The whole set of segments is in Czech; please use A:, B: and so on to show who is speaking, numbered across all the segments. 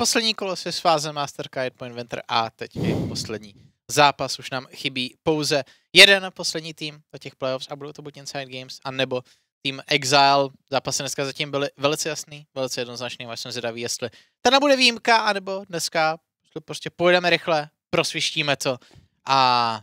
A: poslední kolo si sváze Mastercard Point Venture a teď je poslední zápas. Už nám chybí pouze jeden poslední tým do těch playoffs a budou to buď Inside Games, anebo tým Exile. Zápasy dneska zatím byly velice jasný, velice jednoznačný. Až jsem zvědavý, jestli tady bude výjimka, anebo dneska prostě pojedeme rychle, prosvištíme to a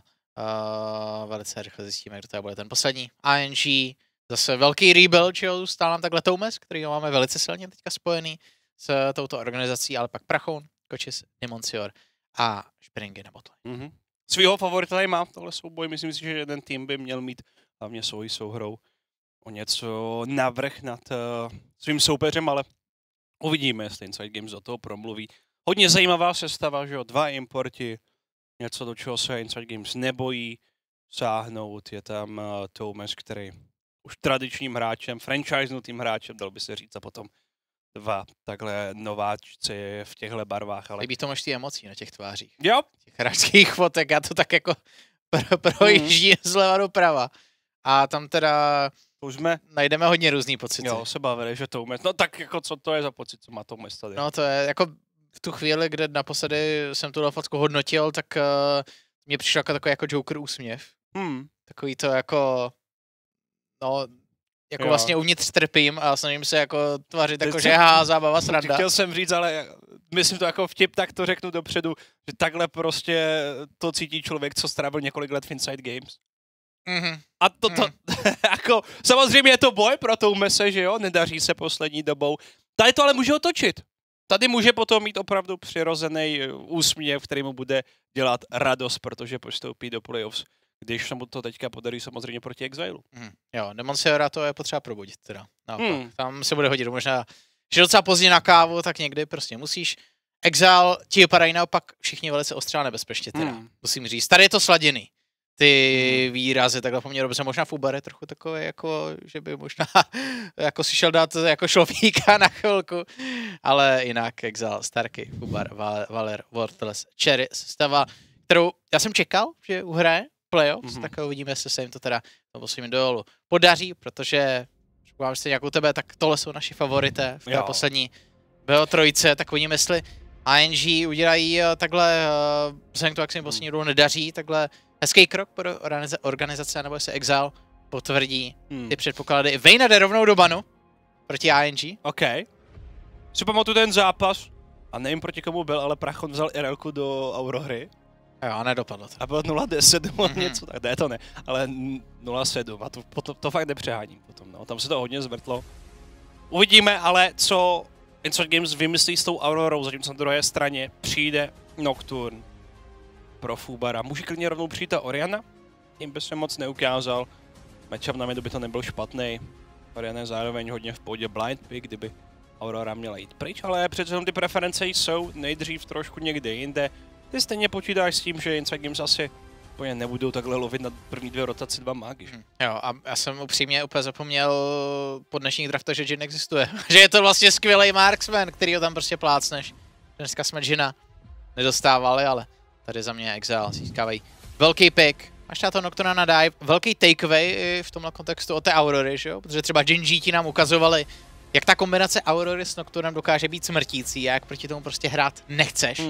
A: velice rychle zjistíme, kdo to bude ten poslední. ING, zase velký rebuild, že jo, zůstal nám takhle Toumes, který ho máme velice silně teďka spojený s touto organizací, ale pak Prachoun, Kočis, Demoncior a Springy na botle.
B: Svýho favorita tady má tohle souboj, myslím si, že jeden tým by měl mít hlavně svojí souhrou o něco navrch nad svým soupeřem, ale uvidíme, jestli Inside Games do toho promluví. Hodně zajímavá sestava, že jo, 2 importi, něco, do čeho se Inside Games nebojí sáhnout. Je tam Toumes, který už tradičním hráčem, franchisenutým hráčem, dal by se říct, a potom 2 takhle nováčci v těchto barvách. Ale
A: líbí to množství emocí na těch tvářích.
B: Jo.
A: Těch hráčských fotek, já to tak jako projíždí zleva doprava. A tam teda najdeme hodně různý pocity.
B: Jo, se bavili, že Toumes. No tak jako co to je za pocit, co má Toumes tady?
A: No to je jako v tu chvíli, kde naposledy jsem tuhle fotku hodnotil, tak mně přišel jako takový jako Joker úsměv. Takový to jako, no, jako vlastně uvnitř trpím a snažím se jako tvařit jako, že zábava, sranda.
B: Chtěl jsem říct, ale myslím to jako vtip, tak to řeknu dopředu, že takhle prostě to cítí člověk, co strávil několik let v Inside Games. A to jako, samozřejmě je to boj pro Toumese, že jo, nedaří se poslední dobou. Tady to ale může otočit. Tady může potom mít opravdu přirozený úsměv, který mu bude dělat radost, protože postoupí do playoffs, když se mu to teďka podarí samozřejmě proti Exilu.
A: Jo, Demonciora to je potřeba probudit teda. Tam se bude hodit možná, že docela pozdě na kávu, tak někdy prostě musíš. Exile ti vypadají naopak všichni velice ostře a nebezpečně teda, musím říct. Tady je to sladěný. Ty výrazy takhle poměrně dobře, možná Fubar je trochu takový, jako, že by možná jako si šel dát jako šlofíka na chvilku, ale jinak Exile, Starky, Fubar, Valer, Worthless, Cherry, sestava, kterou já jsem čekal, že uhraje playoffs, tak uvidíme, jestli se jim to teda posledním duelu podaří, protože mám si nějakou tebe, tak tohle jsou naši favorité v té poslední BO3, tak uvidíme, jestli ING udělají takhle, vzhledem k tomu, jak se jim poslední duelu nedaří, takhle hezký krok pro organizace, nebo se Exile potvrdí ty předpoklady. Vayne jde rovnou do banu proti ING.
B: OK. Si pamatuju ten zápas, a nevím proti komu byl, ale Prachoun vzal Irelku do Aurory.
A: Jo, a nedopadlo to.
B: A bylo 0-10 nebo něco, tak ne, to ne, ale 0-7 a to fakt nepřeháním potom, no. Tam se to hodně zvrtlo. Uvidíme, ale co Inside Games vymyslí s tou Aurorou, zatímco na druhé straně přijde Nocturne pro Fubara. Může klidně rovnou přijít ta Orianna, tím by se moc neukázal. Matchup na midu by to nebyl špatný. Orianna je zároveň hodně v pohodě blind pick, kdyby Aurora měla jít pryč, ale přece ty preference jsou nejdřív trošku někde jinde. Ty stejně počítáš s tím, že Inside Games asi úplně nebudou takhle lovit na první 2 rotaci 2 mágy.
A: Jo, a já jsem upřímně úplně zapomněl po dnešních draftech, že Jhin existuje. Že je to vlastně skvělý marksman, který ho tam prostě plácneš. Dneska jsme Jhina nedostávali, ale tady za mě Exile získávají velký pick. Až na to Nocturna na dive, velký takeaway i v tomhle kontextu od té Aurory, že jo? Protože třeba Gen.G ti nám ukazovali, jak ta kombinace Aurory s Nocturnem dokáže být smrtící a jak proti tomu prostě hrát nechceš.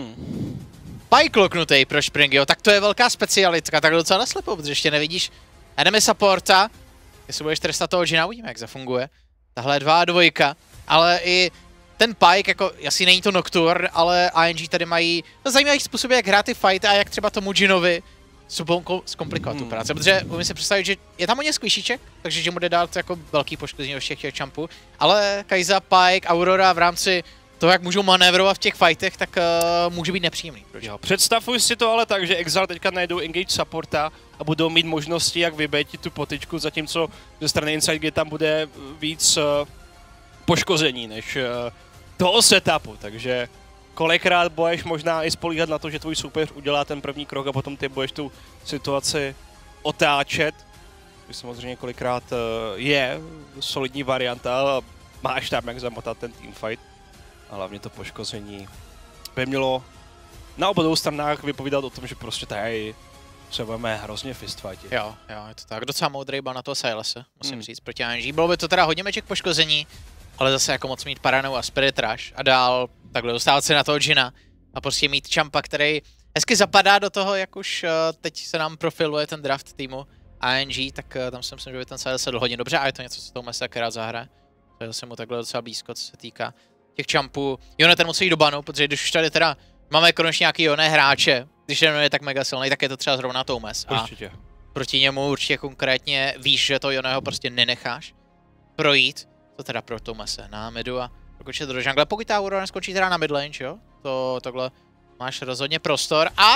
A: Pike loknutý pro Springyo, tak to je velká specialitka, tak docela naslepo, protože ještě nevidíš enemy supporta. Jestli budeš trestat toho Jhina, uvidíme, jak zafunguje. Tahle je 2-2, ale i ten Pike, jako jasně není to Nocturne, ale ING tady mají zajímavý způsob, jak hrát ty fighty a jak třeba tomu Jhinovi zkomplikovat tu práci, protože umím si představit, že je tam hodně squishyček, takže že mu jde dát jako velký poškození do všech těch jumpů, ale Kai'Sa, Pike, Aurora v rámci toho, jak můžou manévrovat v těch fightech, tak může být nepříjemný.
B: Jo, představuj si to ale tak, že Exile teďka najdou engage supporta a budou mít možnosti, jak vybejtit tu potyčku, zatímco ze strany Inside Gate tam bude víc poškození než toho setupu, takže kolikrát budeš možná i spolíhat na to, že tvůj soupeř udělá ten první krok a potom ty budeš tu situaci otáčet. Což samozřejmě kolikrát je solidní varianta a máš tam jak zamotat ten teamfight. A hlavně to poškození by mělo na obou stranách vypovídat o tom, že prostě tady se budeme hrozně fistfightit.
A: Jo, je to tak. Docela moudrý byl na toho Silese, musím říct, proti ING. Bylo by to teda hodně meček poškození, ale zase jako moc mít Paranou a Spirit Rush a dál takhle dostávat se na toho Jina a prostě mít Champa, který hezky zapadá do toho, jak už teď se nám profiluje ten draft týmu ANG, tak tam si myslím, že by ten se sedl hodně dobře a je to něco, co Tomes taky rád zahraje. To se mu takhle docela blízko, co se týká těch Champů. Jone ten musí jít do banu, protože když už tady teda máme konečně nějaký Jone hráče, když je tak mega silný, tak je to třeba zrovna Tomes.
B: Určitě.
A: Proti němu určitě konkrétně víš, že to Joneho prostě nenecháš projít. To teda pro Tomese na midu a dokončit do jungle, pokud ta Aurora skončí teda na midlane, jo? To takhle máš rozhodně prostor a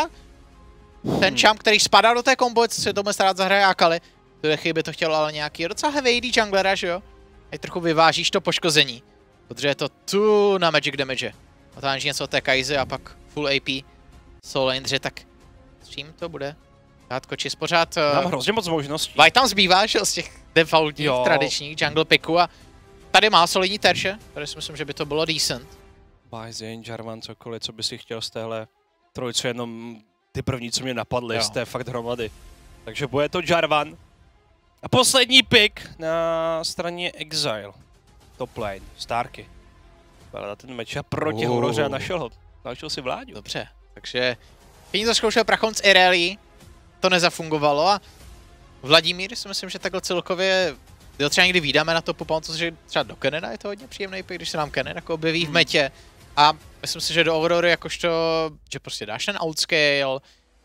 A: ten Champ, který spadá do té kombo, co si Tomes rád zahraje Akali. V té chvíli by to chtělo ale nějaký docela heavy AD junglera, že jo? Ať trochu vyvážíš to poškození, protože je to tu na magic damage. Otáníš něco od té Kaizy a pak full AP Soul Lane, tak s čím to bude? Dát kočis pořád.
B: Mám hrozně moc možností.
A: Vaj tam zbývá, že z těch defaultních, tradičních jungle picků a tady má solidní terče, tady si myslím, že by to bylo decent.
B: Bajzin, Jarvan, cokoliv, co by si chtěl z téhle trojice, jenom ty první, co mě napadly, z té fakt hromady. Takže bude to Jarvan. A poslední pick na straně Exile. Top lane, Starky. Ale ten meč a proti Auroře a našel si Vláďu.
A: Dobře, takže Fini to zkoušel Prachon z Irelie, to nezafungovalo a Vladimír si myslím, že takhle celkově, jo, třeba někdy vydáme na to popamatuju, že třeba do Kenena je to hodně příjemný pick, když se nám Kennen jako objeví v metě a myslím si, že do Aurory jakožto, že prostě dáš ten outscale,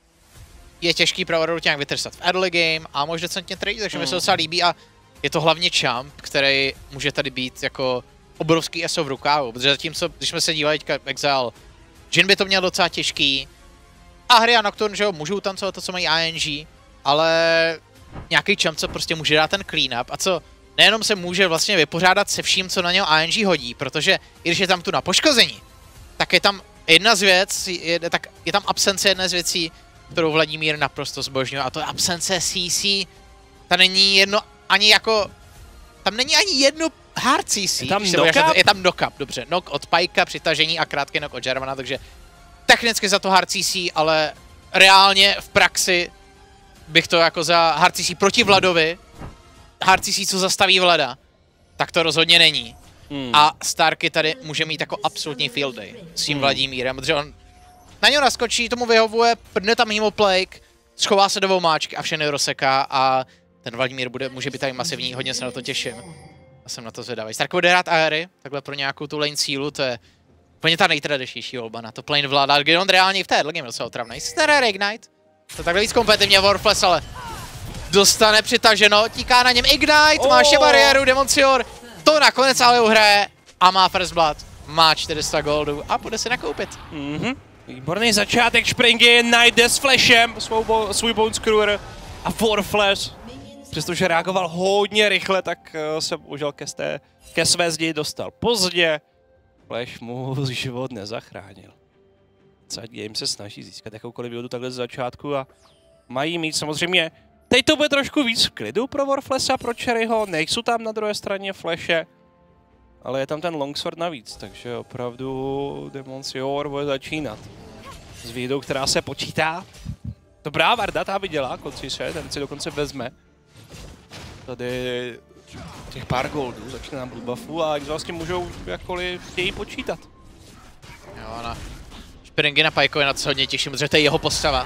A: je těžký pro Auroru nějak vytrstat v early game a může decentně trade, takže mi se docela líbí a je to hlavně Champ, který může tady být jako obrovský ESO v rukávu, protože zatímco, když jsme se dívali teďka Exile, Jhin by to měl docela těžký a hry a Nocturne, že jo, můžou tancovat to, co mají ANG, ale nějaký Champ, co prostě může dát ten clean up a co nejenom se může vlastně vypořádat se vším, co na něho ANG hodí, protože i když je tam tu na poškození, tak je tam jedna z věc, je tam absence jedné z věcí, kterou Vladimír naprosto zbožňuje, a to je absence CC. Ta není jedno ani jako, tam není ani jedno hard CC. Je tam knock-up, dobře, knock od Pajka, přitažení a krátký knock od Jarvana, takže technicky za to hard CC, ale reálně v praxi bych to jako za hard CC proti Vladovi, hard CC, co zastaví Vlada, tak to rozhodně není. A Starky tady může mít jako absolutní field day s tím Vladimírem, protože on na něho naskočí, tomu vyhovuje, prdne tam Hemoplague, schová se do vomáčky a všechny rozseká a ten Vladimír může být tady masivní, hodně se na to těším. A jsem na to zvědavý. Starky bude hrát Aery, takhle pro nějakou tu lane sílu, to je úplně ta nejtradičnější volba na to plane vládá, kdy on reálně v té game docela otravnej. Staré Reignite, to takhle víc kompetitivně Warflash, ale dostane přitaženo, tíká na něm Ignite, má ještě bariéru, Demoncior, to nakonec ale uhraje a má First Blood, má 400 goldů a bude si nakoupit.
B: Výborný začátek Springy, najde s flashem svůj Bone Screwer a Warflash. Přestože reagoval hodně rychle, tak se bohužel ke své zdi dostal pozdě. Flash mu život nezachránil. Side Game se snaží získat jakoukoliv výhodu takhle z začátku a mají mít samozřejmě. Teď to bude trošku víc v klidu pro Warflasha, pro Cherryho, nejsou tam na druhé straně flashe, ale je tam ten longsword navíc, takže opravdu Demoncior bude začínat s výhodou, která se počítá. Dobrá Varda, ta viděla, Konciše, ten si dokonce vezme. Tady těch pár goldů, začne na blue buffu a vlastně můžou jakkoliv chtějí počítat.
A: Jo, na Springy na Pajkovi na to se hodně těším, protože to je jeho postava.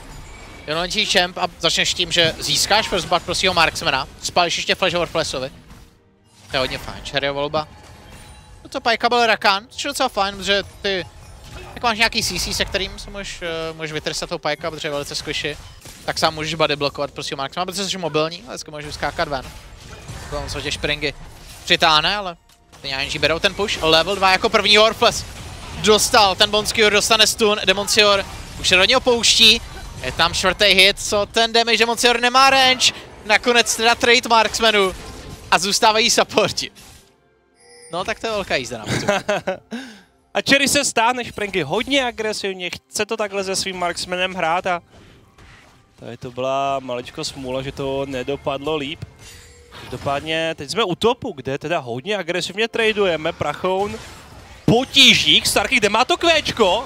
A: Jenom champ a začneš tím, že získáš first blood pro svého marksmana, spálíš ještě flash over flashovi. To je hodně fajn, Cherryho volba. No to Pajka byl Rakan, což je docela fajn, protože ty jak máš nějaký CC, se kterým se můžeš vytrstat toho Pajka, protože je velice squishy, tak sám můžeš body blokovat pro svého marksmana, protože jsi mobilní, ale vždycky můžeš skákat ven. Potom se tě Springy přitáhne, ale ty nějaký berou ten push, level 2 jako první Warflash. Dostal, ten Bonskior dostane stun, Demoncior už se do něho pouští. Je tam čtvrtý hit, co ten damage, Demoncior nemá range, nakonec teda trade marksmanu a zůstávají supporti. No tak to je velká jízda na
B: A Cherry se stáhne Springy hodně agresivně, chce to takhle se svým marksmanem hrát a tady to byla maličko smůla, že to nedopadlo líp. Každopádně teď jsme u topu, kde teda hodně agresivně tradujeme, Prachoun, potížík, Starky, kde má to kvéčko.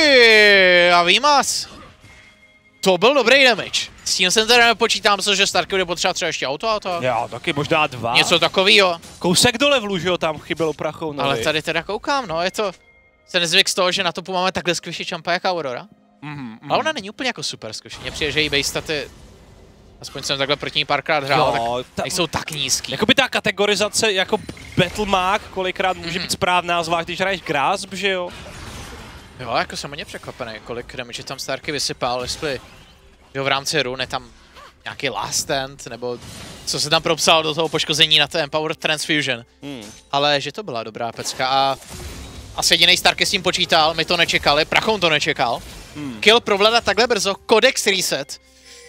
A: A Výmas. To byl dobrý damage. S tím jsem teda nepočítám, že Starky bude potřebovat třeba ještě auto.
B: Jo, taky možná 2.
A: Něco takovýho.
B: Kousek do levelu, že jo, tam chybělo Prachounovi.
A: Ale tady teda koukám, no, je to se nezvyk z toho, že na topu máme takhle squishy čampa jak Aurora. Ale ona není úplně jako super squishy. Mně přijde, že její base staty, aspoň jsem takhle proti ní párkrát hrál, tak nejsou tak nízký.
B: Jakoby ta kategorizace jako Battlemag kolikrát může být správná, zvlášť když hraješ Grasp, že jo?
A: Jo, jako jsem hodně překvapený, kolik damage tam Starky vysypal, jestli jo, v rámci run je tam nějaký last stand, nebo co se tam propsal do toho poškození na ten Power Transfusion. Ale že to byla dobrá pecka a asi jedinej Starky s tím počítal, my to nečekali, Prachoun to nečekal. Kill provládá takhle brzo, Codex reset.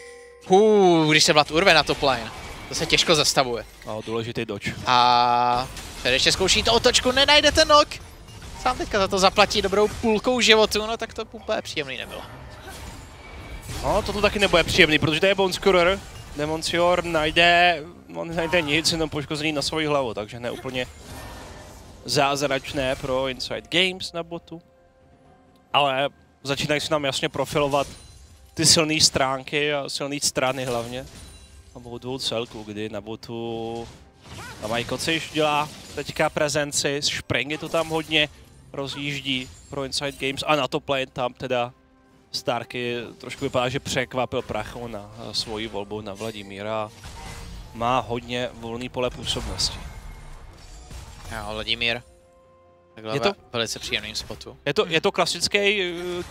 A: Když se Vlad urve na top lane, to se těžko zastavuje.
B: Důležitý dodge.
A: A tady ještě zkouší to otočku, nenajde ten knock. Sám teďka za to zaplatí dobrou půlkou životu, no tak to úplně příjemný nebylo.
B: No, toto taky nebude příjemný, protože to je Bonescurer. Demoncior najde nic, jenom poškození na svoji hlavu, takže ne úplně zázračné pro Inside Games na botu. Ale začínají se nám jasně profilovat ty silné stránky a silné strany hlavně. Na botu celku, kdy na botu tam mají Kociš dělá teďka prezenci, Springy to tam hodně rozjíždí pro Inside Games a na top lane tam teda Starky trošku vypadá, že překvapil Prachoun na svoji volbu na Vladimíra. Má hodně volný pole působnosti.
A: Jo, Vladimír. Takhle je to velice příjemným spotu.
B: Je to klasický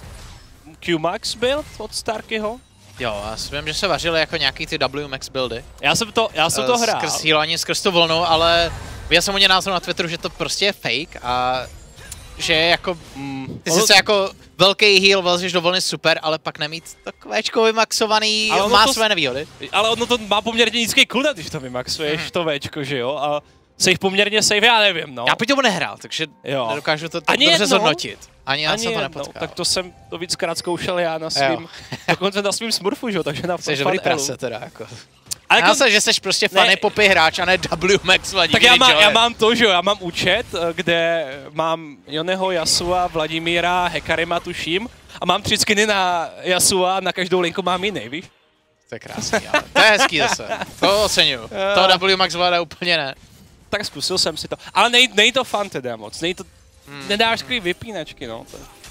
B: Q-Max build od Starkyho?
A: Jo, já si vím, že se vařily jako nějaký ty W-Max buildy.
B: Já jsem to hrál.
A: Skrz healání, skrz tu volnou, ale já jsem hodně názor na Twitteru, že to prostě je fake a že jako ty sice jako velký heal vlezeš do volny super, ale pak nemít to kvéčko vymaxovaný má své nevýhody.
B: Ale ono to má poměrně nízký cooldown, když to vymaxuješ, to véčko, že jo? A jsi poměrně safe, já nevím, no.
A: Já po tomu nehrál, takže nedokážu to dobře zhodnotit. Ani já jsem to nepotkal.
B: Tak to jsem to víckrát zkoušel já na svým, dokonce na svým smurfu, že jo, takže na
A: jsi dobrý prase teda, jako. Ale já se, že jsi prostě funny popy hráč a ne W-Max Vladimír.
B: Tak já mám to, že jo, já mám účet, kde mám Yoneho, Yasua, Vladimíra, Hekarima tuším a mám 3 skiny na Yasua a na každou linku mám jiný, víš?
A: To je krásný, ale to je hezký zase, to oceňuju. To W-Max Vlada úplně ne.
B: Tak zkusil jsem si to, ale nej to fun teda moc, nedáš takový vypínačky, no.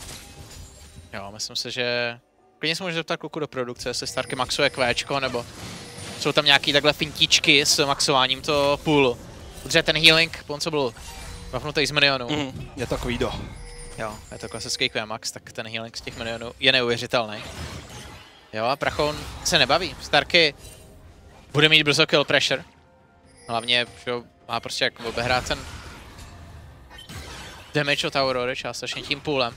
A: Jo, myslím si, že klidně se můžeš zeptat kluku do produkce, jestli Starky maxuje kvéčko, nebo jsou tam nějaký takhle fintičky s maxováním toho půlu. Protože ten healing, on co byl vapnutý z minionů.
B: Je to takový do.
A: Jo, je to klasický QMax, tak ten healing z těch minionů je neuvěřitelný. Jo, a Prachoun se nebaví. Starky bude mít brzo kill pressure. Hlavně, že má prostě jak obehrát ten damage od Aurory částečně tím půlem.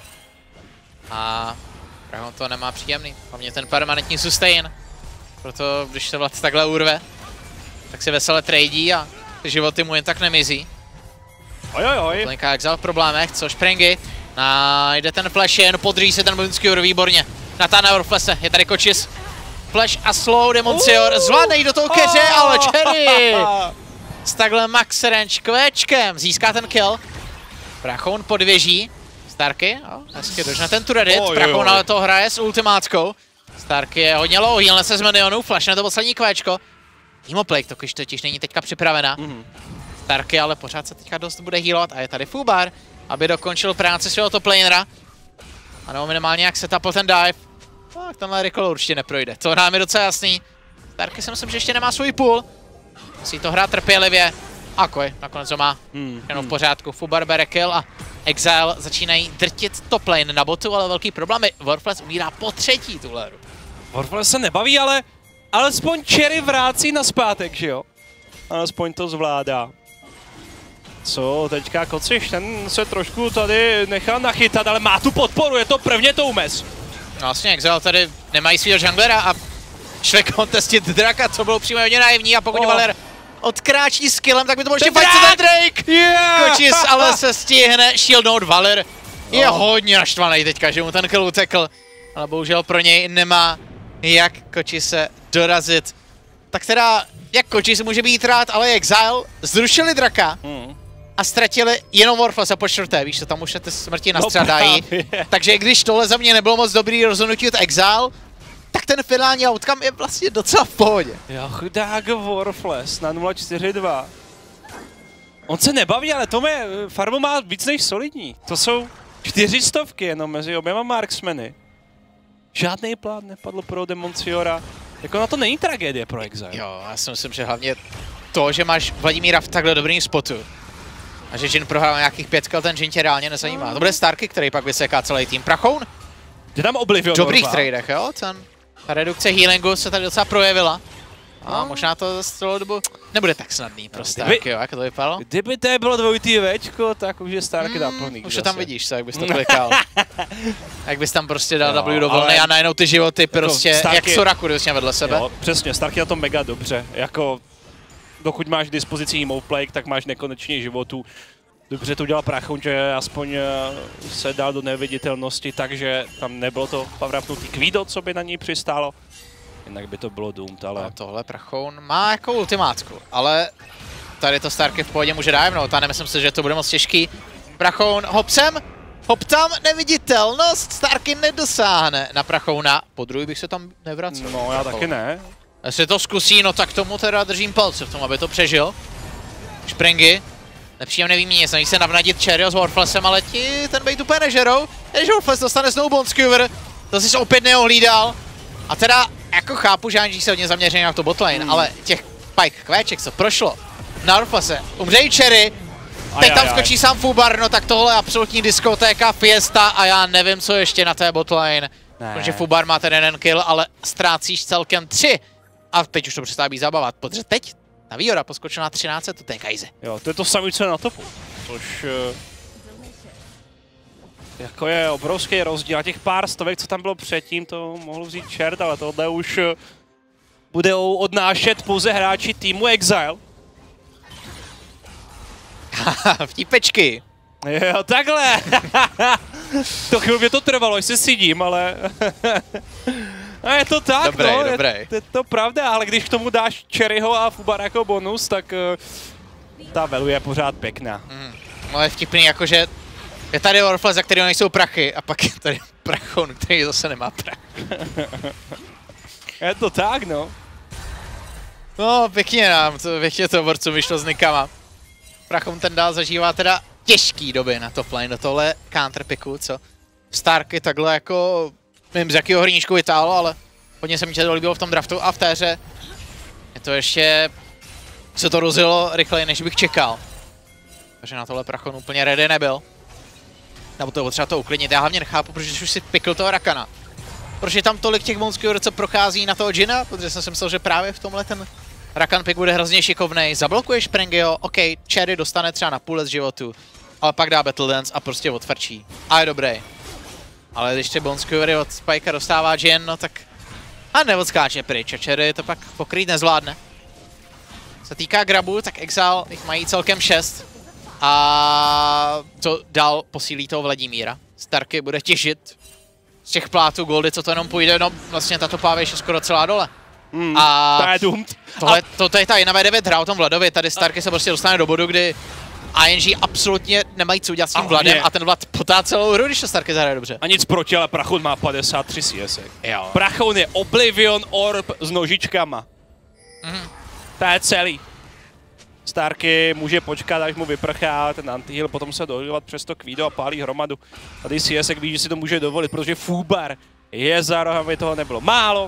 A: A Prachoun to nemá příjemný. Hlavně ten permanentní sustain. Proto, když se Vlad takhle urve, tak se vesele tradí a ty životy mu jen tak nemizí.
B: Ojojoj.
A: Linka Exile v problémech, což Pringy najde ten flash, jen podří se ten Bonescurer výborně. Natána Flese, je tady Kočis. Flash a slow, Demoncior zvládne jít do toho keře, ale Cherry s takhle max range kvéčkem získá ten kill. Prachoun podvěží. Starky, hezky dožne ten turret, Prachoun ale to hraje s ultimátkou. Starky je hodně low, healne se z minionů, flashne to poslední kvéčko. Hemoplague totiž není teďka připravena. Starky ale pořád se teďka dost bude healovat a je tady Fubar, aby dokončil práci svého top lanera. Ano, minimálně jak setupl ten dive. Tak tenhle recall určitě neprojde, to nám je docela jasný. Starky si myslím, že ještě nemá svůj půl. Musí to hrát trpělivě. Akoj, nakonec ho má. Jenom v pořádku, Fubar bere kill a Exile začínají drtit top lane na botu, ale velký problém je, Warflash umírá po třetí tuhle hru.
B: Warflash se nebaví, ale alespoň Cherry vrácí naspátek, že jo? Alespoň to zvládá. Co teďka Kociš, ten se trošku tady nechal nachytat, ale má tu podporu, je to prvně Toumes.
A: Vlastně Exile tady nemají svýho junglera a šli contestit Draka, co bylo přímo hodně naivní a pokud Valer odkráčí s killem, tak by to bylo ještě fajt ten Drake! Kočis ale se stihne shieldnout, Valer je hodně naštvaný teďka, že mu ten kill utekl, ale bohužel pro něj nemá jak Kočise dorazit. Tak teda, jak Kočis může být rád, ale Exile zrušili Draka a ztratili jenom Warflash po čtvrté, víš co, tam už se ty smrti nastřadají. Takže když tohle za mě nebylo moc dobrý rozhodnutí od Exile, tak ten finální outcome je vlastně docela v pohodě.
B: Jo, chudák Warflash na 0-4-2. On se nebaví, ale Tome, farmu má víc než solidní. To jsou 400 jenom mezi oběma marksmeny. Žádný plán nepadl pro Demonciora. Jako na to není tragédie pro Exile.
A: Jo, já si myslím, že hlavně to, že máš Vladimíra v takhle dobrým spotu a že Jhin prohrál nějakých 5 kill, ten Jhin tě reálně nezajímá. To bude Starky, který pak vyseká celý tým. Prachoun?
B: Jde tam Oblivion.
A: V dobrých tradech, jo? Ta redukce healingu se tady docela projevila. A možná to za celou dobu nebude tak snadný pro Starky, jo? Jak to vypadalo?
B: Kdyby to bylo dvojitý Včko, tak už je Starky dá plný.
A: Už to tam vidíš, jak bys to klikal. Jak bys tam prostě dal W do volny a najednou ty životy prostě Starky, jak Soraku vlastně vedle sebe.
B: Jo, přesně, Starky na tom mega dobře. Jako, dokud máš k dispozici Emoplay, tak máš nekonečně životů. Dobře to udělal Prachoun, že aspoň se dal do neviditelnosti, takže tam nebylo to povrapnutý Kvido, co by na ní přistálo. Jinak by to bylo doomed, ale...
A: No, tohle Prachoun má jako ultimátku, ale tady to Starky v pohodě může dávnout a nemyslím si, že to bude moc těžký. Prachoun hopsem, hop tam, neviditelnost, Starky nedosáhne na Prachouna. Po druhý bych se tam nevracel.
B: No já taky ne.
A: Jestli to zkusí, no tak tomu teda držím palce v tom, aby to přežil. Springy. Nepříjemné výměně, snaží se navnadit Cherryho s Warflessem, ale ti ten bait úplně nežerou. Když Warfless dostane znovu Bonskewer, to si opět neohlídal. A teda jako chápu, že Angie se hodně zaměří na to botlane, ale těch Pike kvéček, co prošlo na Warflesse, umřejí Cherry, teď tam skočí sám Fubar, no tak tohle je absolutní diskotéka, fiesta a já nevím, co ještě na té botlane. Protože Fubar má ten jeden kill, ale ztrácíš celkem 3. A teď už to přestává být zábava, protože teď ta Viora poskočila na 13, to je Kaize.
B: Jo, to je to samé, co je na topu, což jako je obrovský rozdíl. A těch pár stovek, co tam bylo předtím, to mohl vzít čert, ale tohle už budou odnášet pouze hráči týmu Exile.
A: Vtípečky.
B: Jo, takhle. To chvíli mě to trvalo, jestli sedím, ale... A je to tak,
A: dobrý,
B: no,
A: dobrý.
B: Je to pravda, ale když k tomu dáš Cherryho a Fubar jako bonus, tak ta value je pořád pěkná.
A: No je vtipný, jakože je tady Warfless, za kterého nejsou prachy, a pak je tady Prachoun, který zase nemá prach.
B: Je to tak, no.
A: No, pěkně to borcům vyšlo s nikama. Prachoun ten dál zažívá teda těžký doby na top lane, do tohle counterpicku, co Starky takhle jako, nevím z jakého hříníčku vytáhlo, ale hodně se mi to líbilo v tom draftu a v té hře je to ještě, se to rozjelo rychleji, než bych čekal. Takže na tohle Prachoun úplně ready nebyl. Nebo to potřeba to uklidnit, já hlavně nechápu, protože už si pikl toho Rakana. Proč je tam tolik těch Bonskewer, co prochází na toho Jhina, protože jsem si myslel, že právě v tomhle ten Rakan pick bude hrozně šikovnej. Zablokuješ Sprengio, OK, Cherry dostane třeba na půl z životu, ale pak dá Battle Dance a prostě odfrčí. A je dobrý. Ale když ty Bonskewery od Spikea dostává Jhin, no tak... A neodskáče pryč a Cherry to pak pokrýt nezvládne. Co týká grabů, tak Exile jich mají celkem 6. A to dál posílí toho Vladimíra. Starky bude těžit z těch plátů goldy, co to jenom půjde, no vlastně tato pávěž je skoro celá dole. A
B: to je doomed.
A: To je ta jiná V9 hra o tom Vladovi, tady Starky se prostě dostane do bodu, kdy ING absolutně nemají co udělat s tím Vladem a ten Vlad potá celou hru, když to Starky zahraje dobře.
B: A nic proti, ale Prachoun má 53 CS.
A: Jo.
B: Prachoun je Oblivion Orb s nožičkama. To je celý. Starky může počkat, až mu vyprchá ten anti-heal, potom se dohývat přes to Kvido a pálí hromadu. Tady CS ví, že si to může dovolit, protože Fubar je za rohami, toho nebylo málo.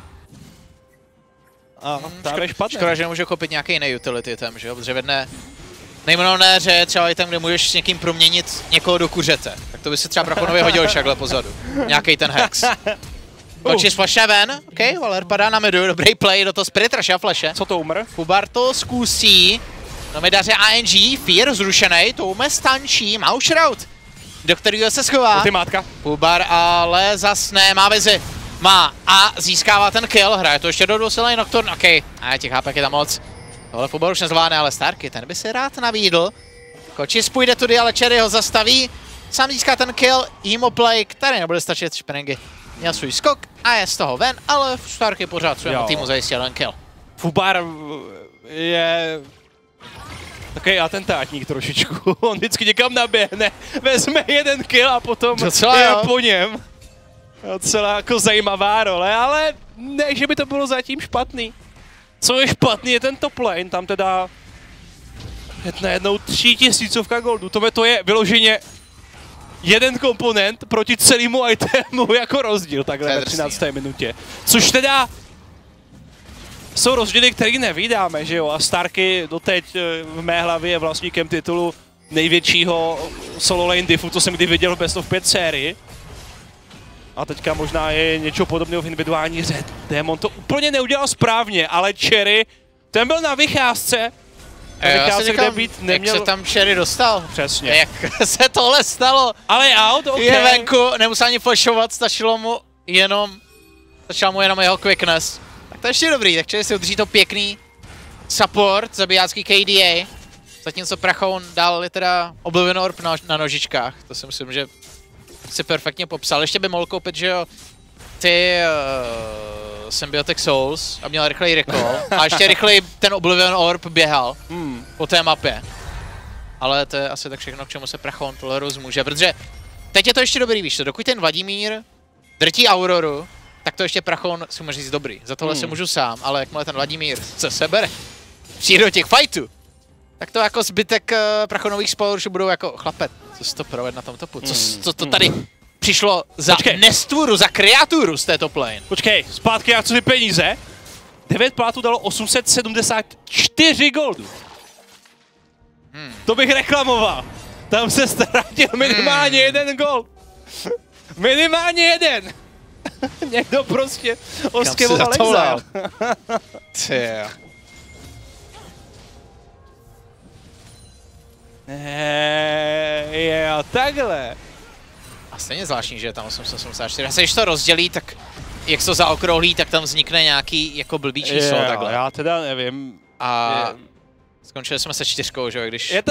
B: A tady špatně.
A: Škoda, že nemůže koupit nějaký jiný utility item, že jo? Protože v jedné nejmenované hře je třeba item, kde můžeš s někým proměnit někoho do kuřete. Tak to by si třeba Prachounovi hodil takhle pozadu. Nějaký ten hex. Kočí z flashe ven, OK, Valer padá na midu, dobrý play do toho Spirit Rush a flashe.
B: Co to umr?
A: Fubar to zkusí. No mi daře ANG, Fear zrušenej, Toume stančí, má už rout, do kterého se schová.
B: Ultimátka.
A: Fubar ale zas ne, má vizi. Má a získává ten kill, hraje to ještě do dosilnej Nocturne, OK. A těch HPek je tam moc. Tohle Fubar už nezvládne, ale Starky, ten by si rád navídl. Kočis půjde tudy, ale Cherry ho zastaví. Sám získá ten kill, Emoplay, který nebude stačit, Sprengy měl svůj skok a je z toho ven, ale Starky pořád svému týmu zajistil ten kill.
B: Fubar je takový atentátník trošičku, on vždycky někam naběhne, vezme jeden kill a potom je po něm. Docela jako zajímavá role, ale ne, že by to bylo zatím špatný. Co je špatný, je ten top lane, tam teda najednou 3000 goldu, to je vyloženě jeden komponent proti celému itemu jako rozdíl takhle ve 13. minutě. Což teda jsou rozdíly, které nevídáme, že jo? A Starky doteď v mé hlavě je vlastníkem titulu největšího solo lane diffu, co jsem kdy viděl v Best of 5 sérii. A teďka možná je něco podobného v individuální hře. Démon to úplně neudělal správně, ale Cherry, ten byl na vycházce. Na vycházce, kde být neměl...
A: Jak se tam Cherry dostal?
B: Přesně.
A: Jak se tohle stalo?
B: Ale out, OK.
A: Je venku, nemusel ani flashovat, stačila mu jenom jeho quickness. Tak to je ještě dobrý, tak Cherry si udrží to pěkný support, zabijácký KDA. Zatímco Prachoun dal teda Oblivion Orb na nožičkách, to si myslím, že si perfektně popsal. Ještě by mohl koupit, že jo, ty Symbiotic Souls a měl rychlej recall a ještě rychleji ten Oblivion Orb běhal po té mapě. Ale to je asi tak všechno, k čemu se Prachoun tohle může, protože teď je to ještě dobrý, víš to, dokud ten Vladimír drtí Auroru, tak to ještě Prachoun si může říct dobrý, za tohle si můžu sám, ale jakmile ten Vladimír se sebere, přijde do těch fightů, tak to jako zbytek Prachounových spoilerů budou jako chlape, co jsi to proved na tom topu, co to tady přišlo za nestvůru, za kreaturu z té top lane.
B: Počkej, zpátky a co ty peníze? 9 plátů dalo 874 goldů. To bych reklamoval. Tam se ztratil minimálně jeden gold. Minimálně jeden. Někdo prostě oskevoval exile. Jo, takhle.
A: A stejně zvláštní, že je tam 884. A se když to rozdělí, tak jak se to zaokrouhlí, tak tam vznikne nějaký jako blbý číslo takhle.
B: Já teda nevím.
A: A skončili jsme se 4, že jo, když...
B: Je to...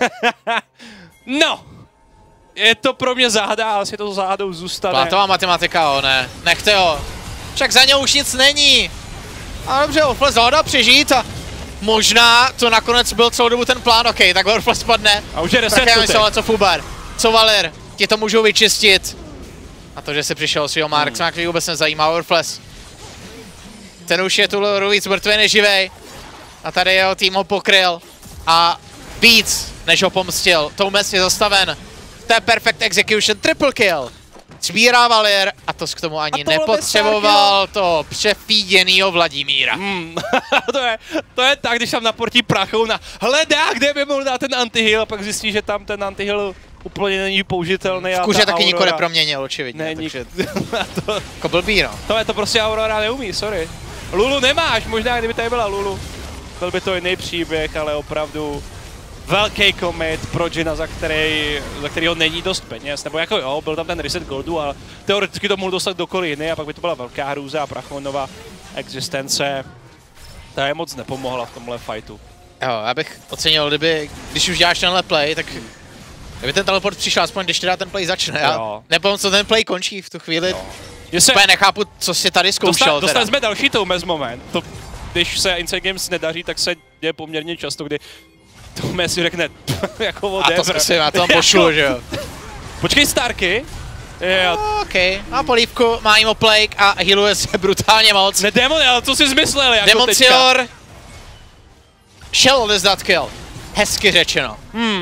B: No! Je to pro mě záhada, ale si to záhadou zůstane.
A: Plátová matematika, ne. Nechte ho. Však za něj už nic není. A dobře, Orfles záhada přežít a možná to nakonec byl celou dobu ten plán, ok, tak Orfles spadne.
B: A už je reset.
A: Ale co Fubar, co Valir, ti to můžou vyčistit. A to, že si přišel svýho Marksmana, který vůbec nezajímá Orfles. Ten už je tu víc mrtvý než živej. A tady jeho tým ho pokryl. A víc, než ho pomstil. Toumes je zastaven. To je perfect execution, triple kill. Sbírá Valir a to k tomu ani nepotřeboval to přefíděnýho Vladimíra.
B: To je tak, když tam naportí Prachouna, hledá, kde by mohl dát ten anti-heal a pak zjistí, že tam ten anti-heal úplně není použitelný.
A: V kuře taky nikoho neproměnil, očividně. Takže jako blbý, no.
B: To prostě Aurora neumí, sorry. Lulu nemáš, možná kdyby tady byla Lulu. Byl by to jiný příběh, ale opravdu velký commit pro Jina, za kterýho není dost peněz, nebo jako jo, byl tam ten reset goldu, ale teoreticky to mohl dostat kdokoliv jiný a pak by to byla velká hrůza a Prachounova existence, ta je moc nepomohla v tomhle fightu.
A: Jo, já bych ocenil, když už děláš tenhle play, tak kdyby ten teleport přišel, aspoň když teda ten play začne. Já nepomím, co ten play končí v tu chvíli. Úplně nechápu, co si tady zkoušel.
B: Dostali jsme další Toumes moment. To, když se Inside Games nedaří, tak se děje poměrně často, kdy Toumes si řekne jako whatever.
A: A to zkusím, já to tam pošlu, že jo.
B: Počkej, Starky.
A: OK, má polívku, má Imo Plague a healuje se brutálně moc.
B: Ne, Demon, ale co jsi zmyslel jako
A: Demoncior šel odezdat kill. Hezky řečeno.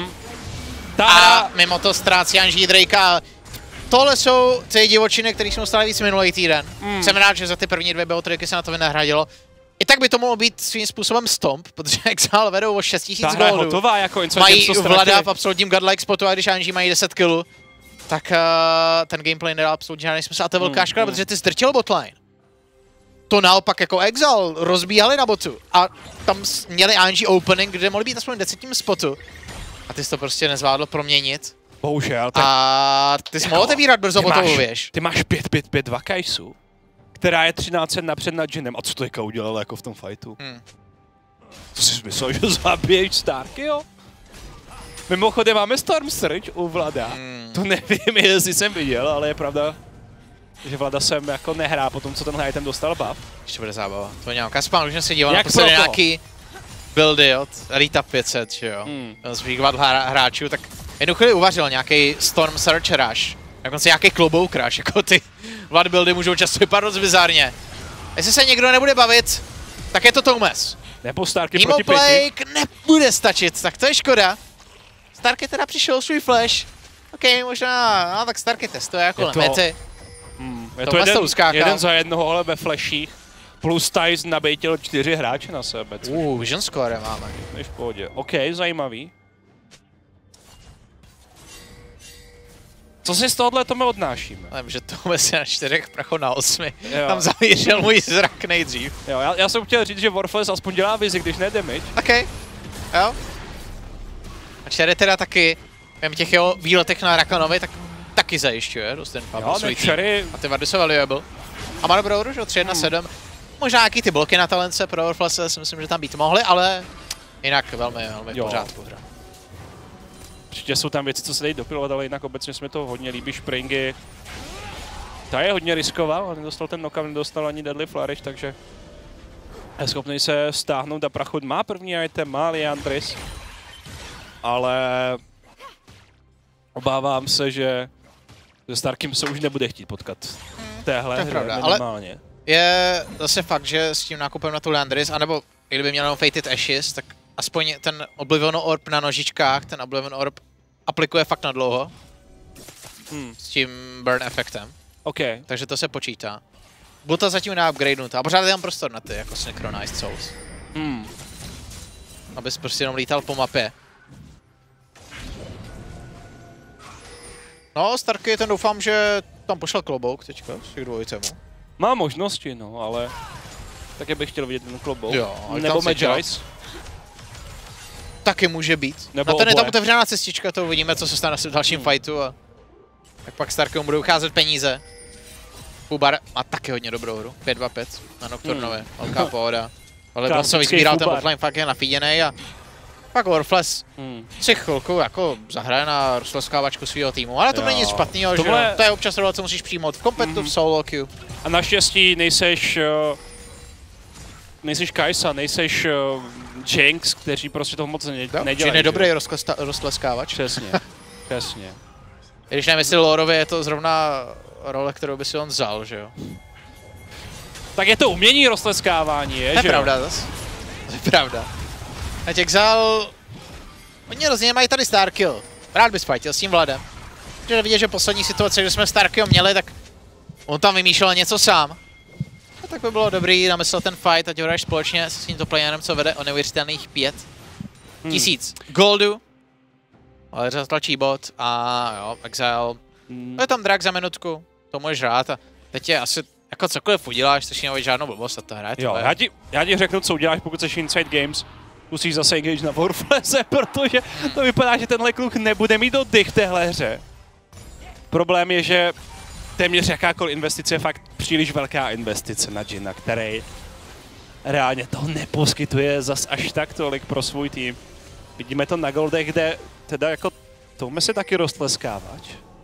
A: A mimo to ztrácí Anží Drakea. Tohle jsou ty divočiny, které jsme dostali víc minulý týden. Jsem rád, že za ty první 2 BO3 se na to vynahradilo. I tak by to mohlo být svým způsobem stomp, protože Exile vedou o 6000 goldů.
B: Jako
A: mají Vlada v absolutním godlike spotu a když Anží mají 10 killů, tak ten gameplay nedá absolutně žádný smysl. A to je velká škoda, protože ty zdrtil botline. To naopak jako Exile rozbíhali na botu a tam měli Anží opening, kde mohli být aspoň v 10. spotu. A ty jsi to prostě nezvládl proměnit.
B: Bohužel. Tak...
A: A ty jsi mohl otevírat brzo botovou věž.
B: Ty máš 5-5-5-2 Kai'Su, která je 13 napřed nad Jinem. A co to teďka udělal jako v tom fightu? To jsi myslel, že zabiješ Starky, jo? Mimochodem máme Storm Surge u Vlada. To nevím, jestli jsem viděl, ale je pravda, že Vlada sem jako nehrá po tom, co ten item dostal buff.
A: Ještě bude zábava. To nějak Kaspan už se díval na nějaký buildy od Rita 500, že jo. Z hráčů, tak jednu chvíli uvařil nějaký Storm Surge rush. Dokonce nějaký klobouk rush, jako ty Vlad buildy můžou často vypadat dost bizarně. Jestli se někdo nebude bavit, tak je to Toumes.
B: Nebo Starky
A: Imo
B: proti
A: Plague nebude stačit, tak to je škoda. Starky teda přišel svůj flash, OK, možná, no, tak Starky testuje jako limity.
B: Je to jeden za jednoho, ale ve flashích. Plus Tyson nabejtil 4 hráče na sebe.
A: Vision score máme.
B: Než v pohodě. OK, zajímavý. Co si z tohohle to my odnášíme?
A: Vím, že to si na 4, Pracho na 8. Jo. Tam zamířil můj zrak nejdřív.
B: Jo, já jsem chtěl říct, že Warflash aspoň dělá vizi, když ne damage.
A: OK, jo. A Cherry teda taky, v těch jeho výletech na Rakanovi, tak taky zajišťuje dost ten pub svůj
B: Cherry...
A: A ty vardy jsou valuable. A má dobrou hru, že 3-1-7. Možná nějaký ty bloky na talence pro Warflash si myslím, že tam být mohly, ale jinak velmi v pořádku hra.
B: Určitě jsou tam věci, co se dají dopilovat, ale jinak obecně jsme to hodně líbí. Springy. Ta je hodně riskoval, ale nedostal ten knockout, nedostal ani deadly flourish, takže je schopný se stáhnout a Prachod má první item, má Liandris, ale obávám se, že se Starkem se už nebude chtít potkat téhle hře minimálně. Ale
A: je zase fakt, že s tím nákupem na tu Liandris, anebo i kdyby měl Fated Ashes, tak aspoň ten Oblivion Orb na nožičkách, ten Oblivion Orb aplikuje fakt na dlouho. S tím burn efektem.
B: OK.
A: Takže to se počítá. Bylo to zatím neupgradenutá a pořád je tam prostor na ty jako Synchronized Souls. Abys prostě jenom lítal po mapě. No, Starky, ten doufám, že tam pošel klobouk teďka z těch dvojicemů.
B: Má možnosti, no, ale taky bych chtěl vidět ten klobouk.
A: Jo,
B: nebo Magi's.
A: Taky může být.
B: Nebo
A: ten je tam otevřená cestička, to uvidíme, co se stane v dalším fightu a tak pak Starkemu budou ucházet peníze. Fubar má taky hodně dobrou hru, 5-2-5 na Nocturnovi, velká pohoda. Ale Blossovi sbíral ten botlane, fakt je nafíděnej a pak Warflash si chvilku jako zahraje na rozleskávačku svého týmu, ale to není nic špatného, že to je občas role, co musíš přijmout v kompetu, v solo queue.
B: A naštěstí nejseš Kai'Sa, nejseš Jinx, kteří prostě toho moc nedělají.
A: Čili nedobrý rozleskávač.
B: Přesně, přesně.
A: Když nevím, jestli Lorovi je to zrovna role, kterou by si on vzal, že jo?
B: Tak je to umění rozleskávání, je, že jo?
A: To je pravda zase. To je pravda. Ať Exile... Oni rozně mají tady Starkill. Rád bys fightil s tím Vladem. Protože vidět, že poslední situace, kdy jsme Starkill měli, tak on tam vymýšlel něco sám. A tak by bylo dobrý namyslet ten fight, ať ho hraješ společně s tímto playerem, co vede o neuvěřitelných 5000 goldu. Ale zatlačí bot a jo, Exile. To je tam drag za minutku, to můžeš hrát a teď je asi, jako cokoliv uděláš, což nemáš žádnou blbost a to hraje.
B: Jo, já ti řeknu, co uděláš, pokud jsi Inside Games. Musíš zase engage na Warflashe, protože to vypadá, že tenhle kluk nebude mít oddych v téhle hře. Problém je, že téměř jakákoliv investice je fakt příliš velká investice na Jina, který reálně toho neposkytuje zas až tak tolik pro svůj tým. Vidíme to na Goldech, kde teda jako tohle si taky roztleskávač.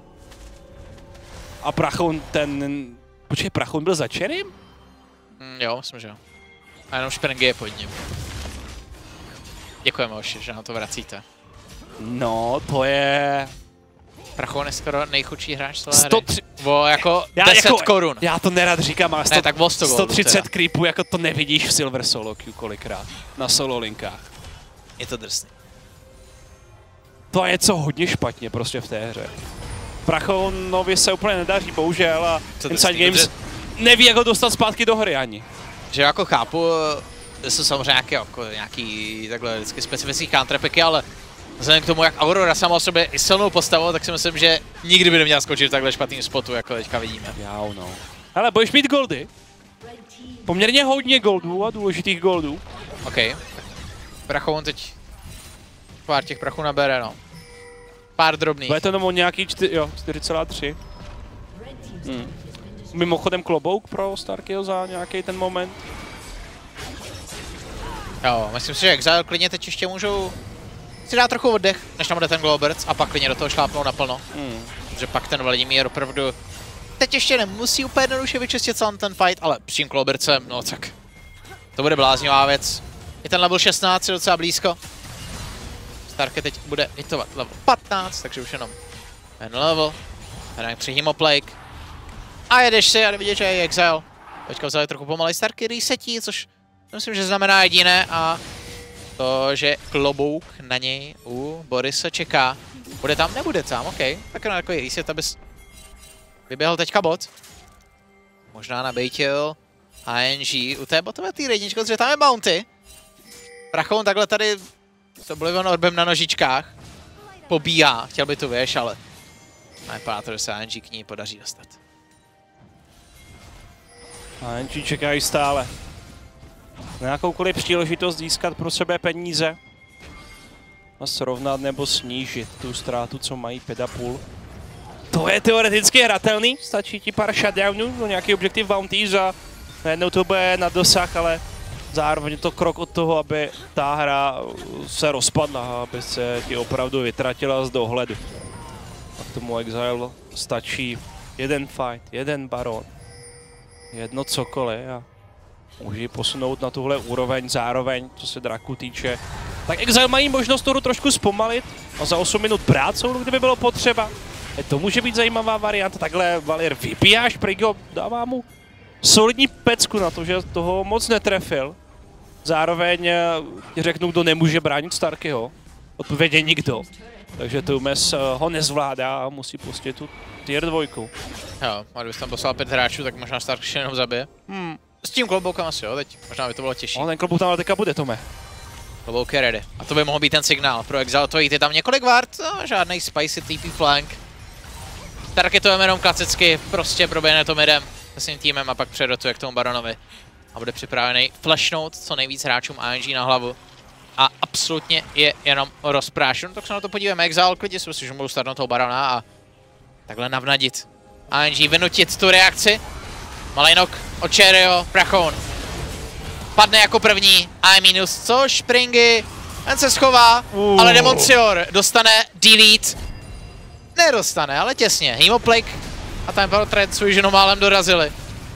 B: A Prachon počkej, Prachon byl za Cherrym?
A: Jo, myslím, že jo. A jenom Sprengy je pod ním. Děkujeme, Oši, že na to vracíte.
B: No, to je...
A: Prachon je skoro nejchudší hráč celé hry. O jako 10 korun.
B: Já to nerad říkám, ale
A: ne, tak
B: 130 creepů, jako to nevidíš v Silver Solo Queue kolikrát. Na solo linkách.
A: Je to drsný.
B: To je něco hodně špatně prostě v té hře. Prachonovi se úplně nedaří, bohužel, a Inside Games neví, jak ho dostat zpátky do hry ani.
A: Že jako chápu, jsou samozřejmě nějaký takhle vždycky specifický counterpicky, ale vzhledem k tomu, jak Aurora sama o sobě je silnou postavou, tak si myslím, že nikdy by neměl skočit v takhle špatným spotu, jako teďka vidíme.
B: Já no. Hele, budeš mít goldy. Poměrně hodně goldů a důležitých goldů.
A: OK. Prachon teď pár těch prachů nabere, no. Pár drobných.
B: Bude to jenom nějaký 4,3. Mimochodem klobouk pro Starkill za nějaký ten moment.
A: Jo, myslím si, že Exile klidně teď ještě můžou si dát trochu oddech, než tam bude ten Glowbirds a pak klidně do toho šlápnou naplno. Protože pak ten Vladimír opravdu teď ještě nemusí úplně jednoduše vyčistit celý ten fight, ale s tím Glowbirdsem, no tak to bude bláznivá věc. I ten level 16 je docela blízko. Starky teď bude hitovat level 15, takže už jenom ten level. Hrajem při Hemoplague. A jedeš si a vidět, že je Exile. Teďka vzali trochu pomalej Starky resetí, což myslím, že znamená jediné a To, že klobouk na něj u Borise čeká. Bude tam, nebude tam, OK. Tak na takový reset, abys vyběhl teďka bot. Možná nabejtil ANG u té botové tý jedničko, protože tam je bounty. Prachoun takhle tady s Oblivion Orbem na nožičkách pobíhá, chtěl by tu věž, ale vypadá to, že se ANG k ní podaří dostat.
B: ANG čekají stále na jakoukoliv příležitost získat pro sebe peníze a srovnat nebo snížit tu ztrátu, co mají 5,5. To je teoreticky hratelný, stačí ti pár shutdownů, no nějaký objektiv bounties a najednou to bude na dosah, ale zároveň je to krok od toho, aby ta hra se rozpadla, aby se ti opravdu vytratila z dohledu. A k tomu Exile stačí jeden fight, jeden baron, jedno cokoliv a může ji posunout na tuhle úroveň zároveň, co se Draku týče. Tak Exile mají možnost to trošku zpomalit a za 8 minut brát soulu, kdyby bylo potřeba. To může být zajímavá varianta, takhle Valier vybíjá Šprigo, dává mu solidní pecku na to, že toho moc netrefil. Zároveň řeknu, kdo nemůže bránit Starkyho. Odpověď je nikdo. Takže Tumes ho nezvládá a musí pustit tu tier 2.
A: Jo, a kdybys tam poslal 5 hráčů, tak možná Stark jenom zabije. S tím kloboukem asi jo, teď možná by to bylo těžší.
B: Ten klobouk tam ale teďka bude, Tome.
A: Klobouk je ready. A to by mohl být ten signál pro Exile to jít. Je tam několik ward, no, žádnej spicy TP flank. Stark je to jenom klasicky, prostě proběhne to midem se svým týmem a pak předotuje k tomu baronovi. A bude připravený flashnout co nejvíc hráčům ANG na hlavu. A absolutně je jenom rozprášen. Tak se na to podíváme. Exile klidně si myslím, že můžu startnout toho barona a takhle navnadit. ANG vynutit tu reakci. Malej knock od Cherryho, Prachoun. Padne jako první, A-, což Springy, ten se schová, ale Demoncior dostane delete. Nedostane, ale těsně. Hemoplague a ten Portrait svůj ženu málem dorazili.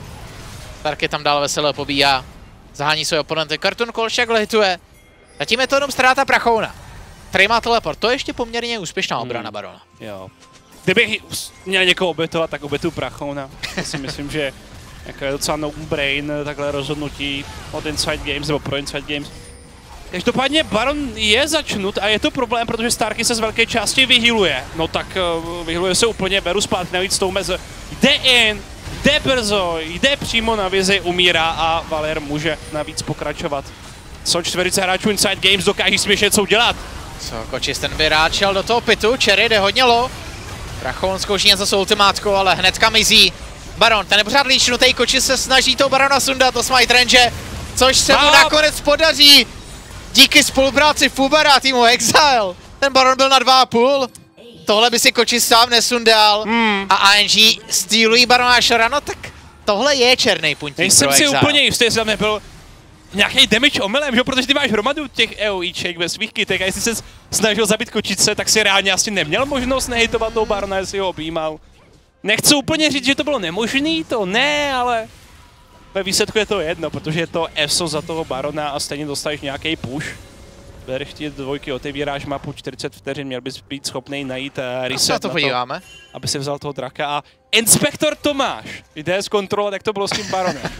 A: Stark je tam dál veselé pobíjá. Zahání své oponenty. Cartoon Call však hituje. Zatím je to jenom ztráta Prachouna, který má teleport. To je ještě poměrně úspěšná obrana barona.
B: Jo. Kdybych měl někoho obětovat, tak obětu Prachouna. Já si myslím, že je docela no-brain takhle rozhodnutí od Inside Games nebo pro Inside Games. Každopádně Baron je začnut a je to problém, protože Starky se z velké části vyhealuje. No tak vyhealuje se úplně, beru zpátky, navíc Toumez jde in, jde brzo, jde přímo na vizi, umírá a Valier může navíc pokračovat. Co 40 hráčů Inside Games dokáží směšet, co udělat?
A: Co, Kočis ten by rád šel do toho pitu, Cherry jde hodně low. Prachoun zkouší něco s ultimátkou, ale hnedka mizí. Baron, ten je pořád líčnutý, Kočis se snaží toho Barona sundat do smite range, což se mu nakonec podaří. Díky spolupráci Fubara a týmu Exile. Ten Baron byl na 2,5. Tohle by si Kočis sám nesundal. A ANG stealují Barona Shara, no tak tohle je černý puntík pro Exile.
B: Nejsem si úplně jistý, jestli tam nebyl nějaký damage omylem, že? Protože ty máš hromadu těch EOIček ve svých kitech a jestli se snažil zabít Kočice, tak si reálně asi neměl možnost nehitovat toho Barona, jestli ho objímal. Nechci úplně říct, že to bylo nemožný, to ne, ale ve výsledku je to jedno, protože je to ESO za toho Barona a stejně dostaneš nějaký push. Bereš ty dvojky, otevíráš mapu 40 vteřin, měl bys být schopný najít reset
A: na to podíváme.
B: Aby si vzal toho draka a Inspektor Tomáš jde zkontrolovat, jak to bylo s tím Baronem.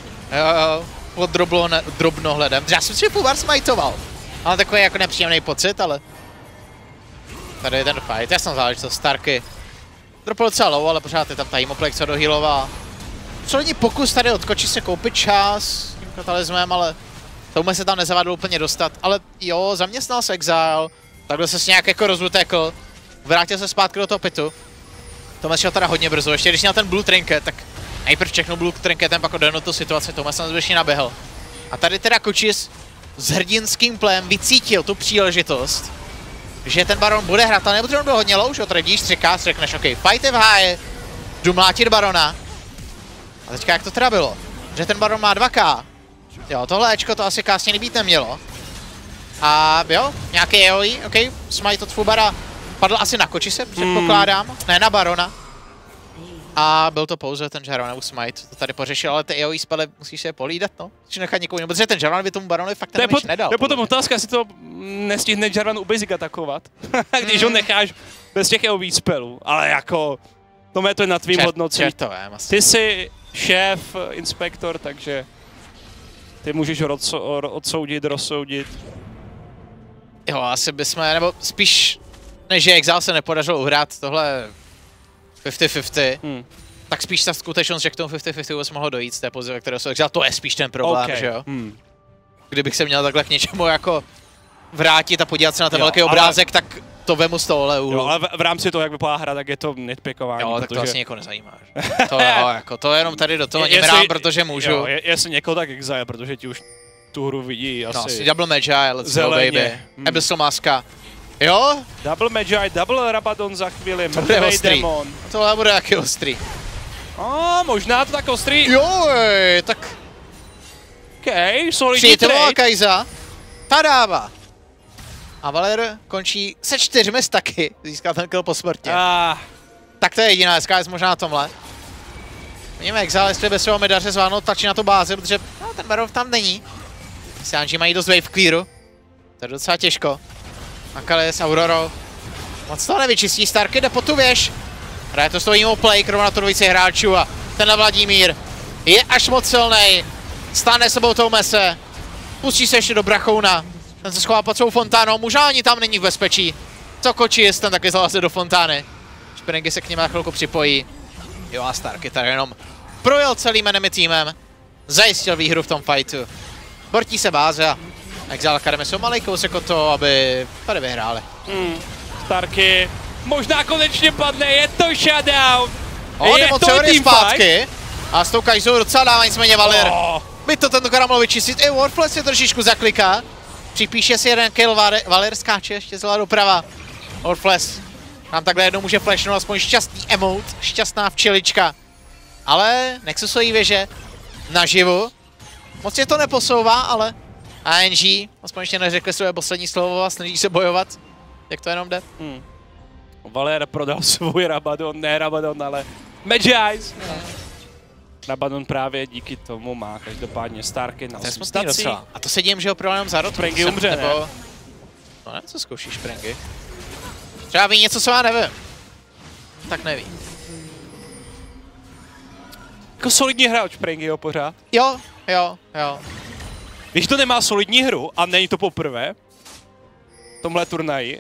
A: Jo, pod drobnohledem. Já si myslím, že Fubar smajtoval. Ale takový jako nepříjemný pocit, ale tady je ten fight, já jsem záležitost Starky. Dropl docela low, ale pořád je tam ta Hemoplague, co dohealová. Solidní pokus tady odkočí se koupit čas tím katalizmem, ale Touma se tam nezavádl úplně dostat. Ale jo, zaměstnal se Exile, takhle se s nějak jako rozlutekl, vrátil se zpátky do toho pitu. Touma šel teda hodně brzo, ještě když měl ten Blue Trinket, tak nejprv čeknul Blue Trinketem, pak odehnout tu situaci, Touma se zbytečně naběhl. A tady teda Kočis s hrdinským plem vycítil tu příležitost, že ten Baron bude hrát, ale protože on byl hodně low, že tady vidíš, řekneš, OK, fight je v háji, jdu mlátit Barona. A teďka jak to teda bylo? Že ten Baron má 2K. Jo, tohle Ečko to asi kásně být nemělo. A jo, nějaký AoE, OK, smite od Fubara padl asi na Kočise, předpokládám, ne na Barona. A byl to pouze ten Jarvanův smite, to tady pořešil, ale ty AoE spely musíš se polídat, no. Musíš nechat někoho jiného, protože ten Jarvan by tomu Baronovi fakt ten damage nedal.
B: To je potom otázka, jestli to nestihne Jarvan u Basic atakovat, když ho necháš bez těch AoE spellů, ale jako, to je na tvým hodnocení. Ty jsi šéf, inspektor, takže ty můžeš odsoudit, rozsoudit.
A: Jo, asi bychom, nebo spíš, než že Exile se nepodařilo uhrát tohle 50-50, tak spíš ta skutečnost, že k tomu 50-50 vůbec mohlo dojít z té pozice, ve které se Exile, to je spíš ten problém, že jo? Kdybych se měl takhle k něčemu jako vrátit a podívat se na ten velký obrázek, tak to vemu z tohohle úhlu.
B: Jo, ale v rámci toho, jak vypadá hra, tak je to nitpickování.
A: Jo, tak to vlastně někoho nezajímá. To, jo, jako, to jenom tady do toho nemrám, protože můžu.
B: Jo, jestli někoho tak Exile, protože ti už tu hru vidí asi.
A: No, asi Double Magi, let's go baby. Abyssal Maska. Jo?
B: Double Magi, double Rabadon za chvíli,
A: mrtvej demon. Tohle bude jaký ostrý.
B: Možná to tak ostrý.
A: Jo, tak...
B: Solidní trade.
A: Kaiza. Ta dává. A Valer končí se 4 staky, získá ten kill po smrti. Tak to je jediná SKS možná na tomhle. Vidíme Exile, jestli by se ho daře zvládnout tlačí na tu bázi, protože ten Barov tam není. Seanji mají dost wave clearu. To je docela těžko. Akali s Aurorou. Moc toho nevyčistí, Starky jde po tu věž. Hraje to s tou play, na to dvojici hráčů a tenhle Vladimír je až moc silnej. Stane sebou tou mese. Pustí se ještě do Brachouna. Ten se schová pod svou fontánou, možná ani tam není v bezpečí. Co Kočis, ten taky zaleze do fontány. Šperengy se k němu na chvilku připojí. Jo a Starky tady jenom projel celým enemy týmem. Zajistil výhru v tom fightu. Bortí se báze a Exile Academy jsou malý kousek o to, aby tady vyhráli.
B: Starky možná konečně padne, je to shutdown.
A: Jde moc teorie zpátky. A s tou Kaizou docela dává, nicméně Valer. By to tentokrát mohl vyčistit. I Warflash si trošičku zakliká. Připíše si jeden kill, Valer skáče ještě zleva doprava. Warflash nám takhle jednou může flashnout aspoň šťastný emote, šťastná včelička. Ale Nexusový věže naživu. Moc je to neposouvá, ale ANG aspoň ještě neřekli své poslední slovo a snaží se bojovat. Jak to jenom jde.
B: Valer prodal svůj Rabadon, ne Rabadon, ale Magi's. Rabadon právě díky tomu má každopádně Starky na 8 stací.
A: A to se dím, že ho prodal jenom za rod.
B: Sprengy umře, nebo... ne?
A: No ne, co zkoušíš Sprengy? Třeba ví něco, co já nevím. Tak nevím.
B: Jako solidní hráč Sprengyho pořád.
A: Jo.
B: Když to nemá solidní hru, a není to poprvé, v tomhle turnaji,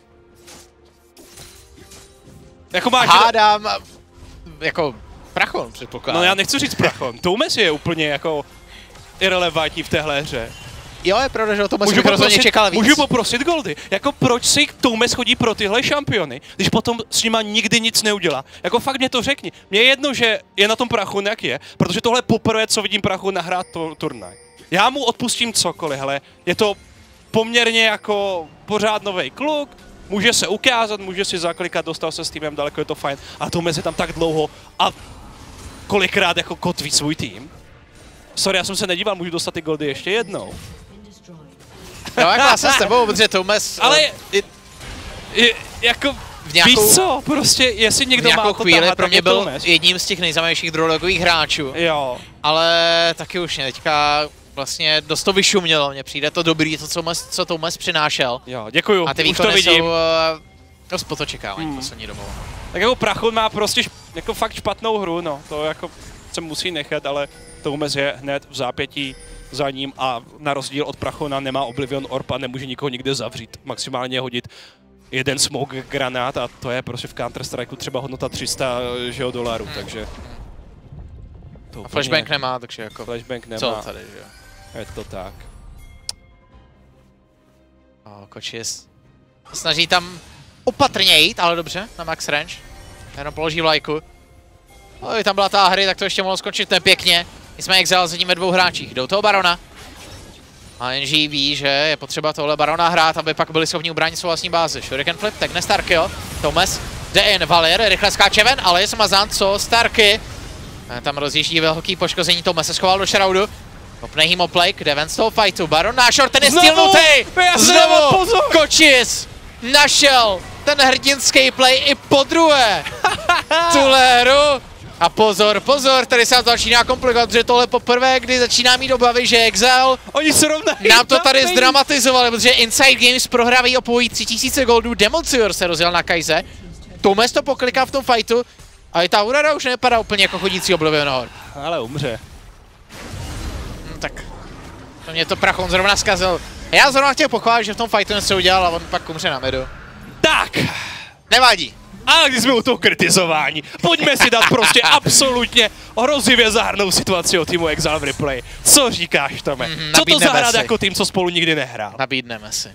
B: jako máš...
A: Hádám, jako Prachon předpokládám.
B: No já nechci říct Prachon, Toumes je úplně jako irelevantní v téhle hře.
A: Jo, je pravda, že o Toumes bych rozhodně čekal víc.
B: Můžu poprosit Goldy, jako proč si Toumes chodí pro tyhle šampiony, když potom s nima nikdy nic neudělá. Jako fakt mě to řekni. Mně je jedno, že je na tom Prachon jak je, protože tohle poprvé, co vidím Prachon nahrát turnaj. Já mu odpustím cokoliv, hele, je to poměrně jako pořád novej kluk, může se ukázat, může si zaklikat, dostal se s týmem daleko, je to fajn, a Toumes je tam tak dlouho a kolikrát jako kotví svůj tým. Sorry, já jsem se nedíval, můžu dostat ty goldy ještě jednou.
A: Jo, jako já jsem s tebou, protože Toumes...
B: Ale jako, víš co, prostě jestli někdo má to
A: chvíli pro mě byl jedním z těch nejzajímavějších druhologových hráčů.
B: Jo.
A: Ale taky už mě teďka vlastně dost to vyšumělo, mně přijde to dobrý, to co Toumes přinášel.
B: Jo, děkuju,
A: a ty
B: už to vidím.
A: Jsou dost po to čekávání poslední dobou.
B: Tak jako Prachon má prostě jako fakt špatnou hru, no, to jako se musí nechat, ale Toumes je hned v zápětí za ním a na rozdíl od Prachona nemá Oblivion Orb a nemůže nikoho nikde zavřít, maximálně hodit jeden smoke granát a to je prostě v Counter-Strikeu třeba hodnota 300 dolarů, takže...
A: A flashbang nemá, takže jako...
B: Flashbang nemá.
A: Co tady, že jo?
B: Je to tak.
A: Kočis snaží tam opatrně jít, ale dobře, na max range. Jenom položí vlajku. Kdyby tam byla ta hry, tak to ještě mohlo skončit nepěkně. Nicméně Exile sedí ve dvou hráčích, jdou toho Barona. A NG ví, že je potřeba tohle Barona hrát, aby pak byli schopni ubránit svou vlastní bázi. Shuriken flip, tagne Starkyho. Toumes jde in, Valer rychle skáče ven, ale je smazán, co Starky. Tam rozjíždí velký poškození, Toumes se schoval do Shroudu. Kopne Hemoplay, jde ven z toho fightu, Baron na short, ten je stylnutý! Znovu Kočis našel ten hrdinský play i podruhé. Tuhle hru. A pozor, tady se to začíná komplikovat, protože tohle poprvé, kdy začíná mít obavy, že Exile
B: oni se
A: nám to tady zdramatizovali, protože Inside Games prohrávají o pouhých 3000 goldů, Demolcior se rozjel na Kaize, Toumes to pokliká v tom fightu a i ta Aurora už nevypadá úplně jako chodící Oblivion Orb.
B: Ale umře.
A: Tak, to mě to Prachon zrovna zkazil. Já zrovna chtěl pochválit, že v tom fightu něco udělal a on pak umře na midu.
B: Tak.
A: Nevadí.
B: A když jsme u toho kritizování, pojďme si dát prostě absolutně hrozivě zahrnou situaci od týmu Exile v replay. Co říkáš, Tome? Co to zahrát jako tým, co spolu nikdy nehrál?
A: Nabídneme si.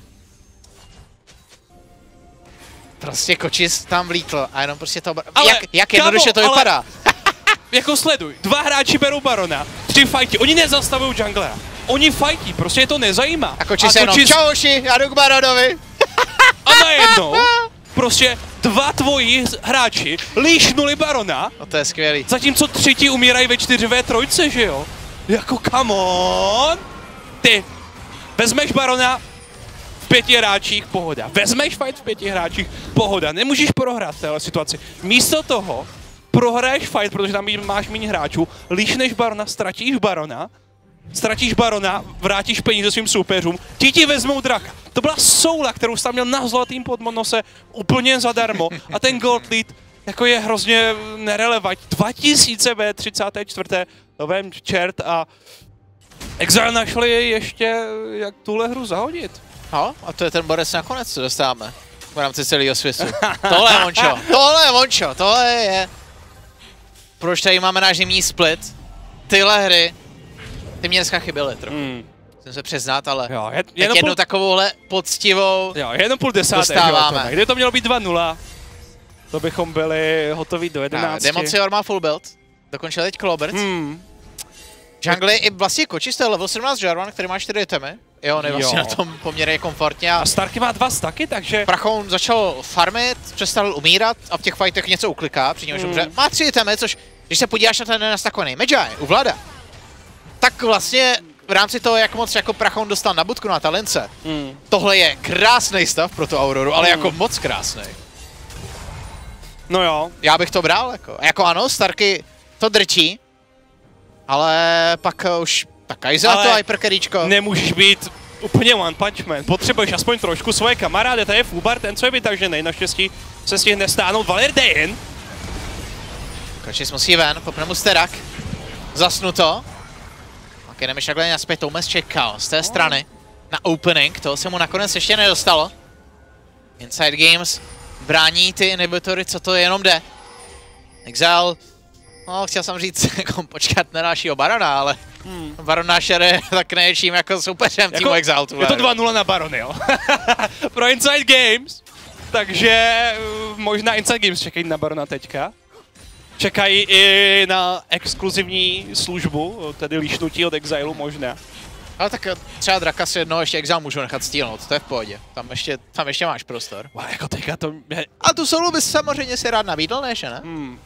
A: Prostě Kočis tam vlítl a jenom prostě to... Jak jednoduše to vypadá.
B: Jako sleduj, 2 hráči berou Barona, 3 fighty, oni nezastavují junglera. Oni fightí, prostě je to nezajímá.
A: A Kočis jenom, čauši, já jdu k Baronovi.
B: A najednou prostě 2 tvoji hráči líšnuli Barona.
A: No to je skvělý.
B: Zatímco 3 umírají ve 4v3, že jo? Jako come on! Ty vezmeš Barona v 5 hráčích, pohoda. Vezmeš fight v 5 hráčích, pohoda. Nemůžeš prohrát v téhle situaci. Místo toho prohraješ fight, protože tam máš méně hráčů, líšneš Barona, ztratíš Barona, vrátíš peníze svým soupeřům, ti vezmou draka. To byla soula, kterou jsi tam měl na zlatým podmonose úplně zadarmo a ten gold lead jako je hrozně nerelevantní. 2000 ve 34. novém čert a Exile našli ještě jak tuhle hru zahodit.
A: No, a to je ten borec nakonec, co dostáváme v rámci celého svisu. Tohle je Vončo, tohle je Vončo, tohle je... Proč tady máme náš zimní split? Tyhle hry, ty mě dneska chyběly trochu. Musím se přiznat, ale
B: jo,
A: jednu takovouhle poctivou
B: jo, jenom půl desáté,
A: dostáváme.
B: Kdyby to mělo být 2-0, to bychom byli hotoví do 11.
A: Demoncior má full build, dokončil teď Klobert. Jungle i vlastně Kočis, to je level 17 Jarvan, který má 4 itemy. Jo, on je vlastně na tom poměrně komfortně.
B: A Starky má 2 staky, takže...
A: Prachoun začal farmit, přestal umírat a v těch fightech něco ukliká, při němž dobře. Má 3 itemy, což když se podíváš na ten nastakovaný Medjay u Vlada, tak vlastně v rámci toho, jak moc jako Prachoun dostal na budku na Talince, tohle je krásný stav pro tu Auroru, ale jako moc krásný.
B: No jo.
A: Já bych to bral, jako ano, Starky to drčí, ale pak už ta Kai'Sa to hypercarryčko.
B: Nemůžeš být úplně one punch man, potřebuješ aspoň trošku svoje kamarády, to je Fubar, ten co je vytažený, naštěstí se stihne stáhnout Valer Dain.
A: Kočis musí ven, popne mu Sterak, zasnuto. Tak jdeme šakle naspět, Toumes čekal z té strany na opening, toho se mu nakonec ještě nedostalo. Inside Games brání ty inhibitory, co to jenom jde. Exile, no chtěl jsem říct, jako počkat na dalšího Barona, ale Baron Nashor je tak největším jako soupeřem týmu Exile.
B: Je to 2-0 na Barony, jo. Pro Inside Games, takže možná Inside Games čekají na Barona teďka. Čekají i na exkluzivní službu, tedy líšnutí od Exilu možná.
A: Ale tak třeba Draka si jednoho ještě Exile můžu nechat stýlnout, to je v pohodě. Tam ještě máš prostor.
B: Jako teďka to...
A: A tu solu bys samozřejmě si rád nabídl, než ne?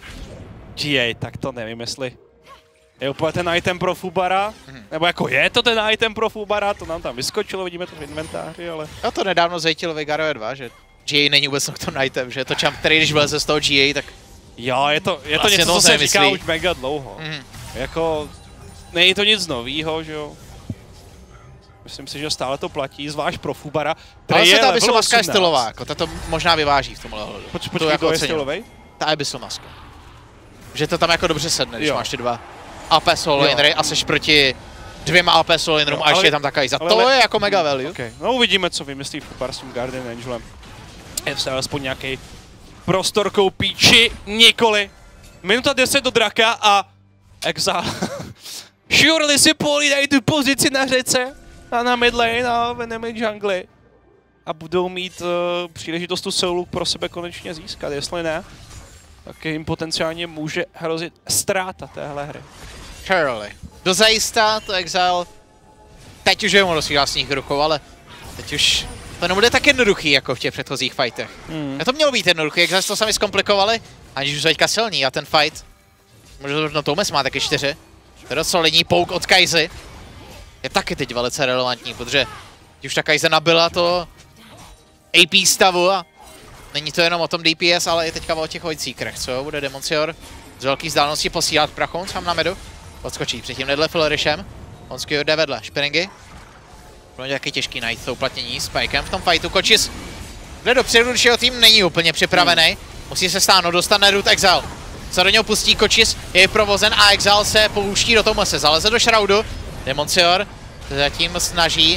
B: GA, tak to nevím, jestli je úplně ten item pro Fubara, nebo jako je to ten item pro Fubara, to nám tam vyskočilo, vidíme to v inventáři, ale...
A: Já to nedávno zajtil Vigaro 2, že GA není vůbec ten item, že je to champ, který když vleze z toho GA, tak...
B: Jo, je to vlastně něco, co se říká už mega dlouho. Jako, není to nic novýho, že jo. Myslím si, že stále to platí, zvlášť pro Fubara,
A: který je level 18. Ta je stylová, jako ta to možná vyváží v tomhle hledu.
B: Počkej, jako je stylovej?
A: Ta Abyssal Maska. Že to tam jako dobře sedne, když máš ty 2 AP solo lanery a seš proti 2 AP solo lanerům a ještě je tam ta Kai'Sa. To je jako mega value.
B: Okay. No uvidíme, co vymyslí Fubar s tím Guardian Angelem. Jestli alespoň nějaký prostor koupí, či nikoli. Minuta 10 do Draka a Exile. Surely si pohlídají tu pozici na řece a na midlane a v enemy jungli. A budou mít příležitost tu soulu pro sebe konečně získat, jestli ne, tak jim potenciálně může hrozit ztráta téhle hry.
A: Surely. Dozajistá to Exile teď už je mu do svých vlastních rukou, ale teď už to nebude tak jednoduchý jako v těch předchozích fightech. A to mělo být jednoduchý, Exile to sami zkomplikovali, aniž už teďka silný a ten fight, možná Toumes má taky 4. To je dost solidní pouk od Kai'Sy. Je taky teď velice relevantní, protože už ta Kai'Sa nabila to AP stavu a není to jenom o tom DPS, ale i teďka o těch Voidseekerech, co? Bude Demoncior z velký vzdálenosti posílat Prachoun sám na medu. Odskočí předtím nedle Florishem. Onskio jde vedle, Špiringy. Bude taky těžký najít to uplatnění s Spikem v tom fightu. Kočis jde dopředu, když jeho tým není úplně připravený. Musí se stáhnout, dostane root Exile. Co do něho pustí, Kočis je provozen a Exile se pouští do Toumese. Zaleze do Shroudu. Demoncior se zatím snaží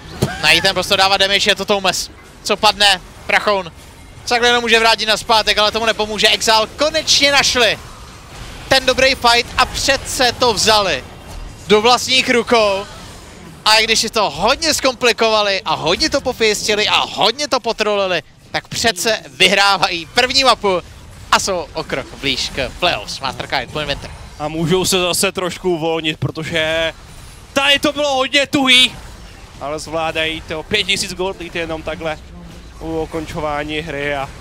A: Najít ten prostě dává damage, je to Toumes. Co padne? Prachoun. Takhle nemůže vrátit nazpátek, ale tomu nepomůže. Exile konečně našli ten dobrý fight a přece to vzali do vlastních rukou. A i když si to hodně zkomplikovali a hodně to pofejstili a hodně to potrolili, tak přece vyhrávají první mapu a jsou o krok blíž k playoffs. Mastercard, Twin Winter.
B: A můžou se zase trošku uvolnit, protože tady to bylo hodně tuhý, ale zvládají to 5000 gold lead jenom takhle u ukončování hry a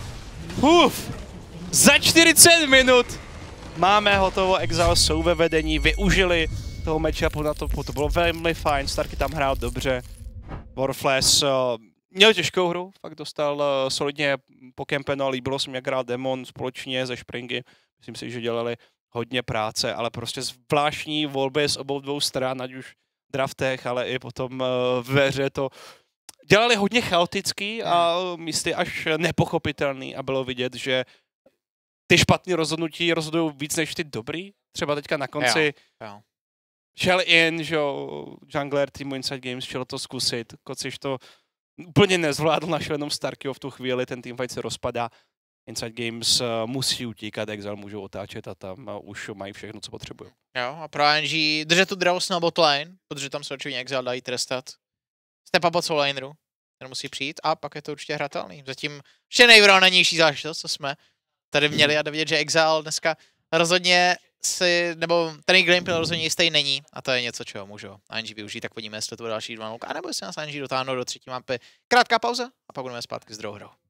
B: za 40 minut máme hotovo, Exile jsou ve vedení, využili toho matchupu na to bylo velmi fajn, Starky tam hrál dobře, Warflash měl těžkou hru, fakt dostal solidně pokempeno, líbilo se mi, jak hrál Demon společně ze Springy, myslím si, že dělali hodně práce, ale prostě zvláštní volby z obou dvou stran, ať už v draftech, ale i potom ve hře to dělali hodně chaotický a místy až nepochopitelný a bylo vidět, že ty špatné rozhodnutí rozhodují víc než ty dobrý. Třeba teďka na konci šel in, že jungler týmu Inside Games šel to zkusit, Kociš to úplně nezvládl, našel jenom Starkyho v tu chvíli, ten teamfight se rozpadá. Inside Games musí utíkat, Exile můžou otáčet a tam už mají všechno, co potřebují. Jo,
A: a pro ING držet tu Draus na botlane, protože tam se určitě Exile dají trestat. Step up od soul laneru, ten musí přijít a pak je to určitě hratelný. Zatím ještě nejvyrovnanější záležitost, co jsme tady měli a vidět, že Exile dneska rozhodně nebo ten gameplay rozhodně jistý není a to je něco, čeho můžou ING využít, tak podíme, jestli to bude další 2-0, anebo jestli nás ING dotáhnou do třetí mapy. Krátká pauza a pak budeme zpátky s druhou hrou.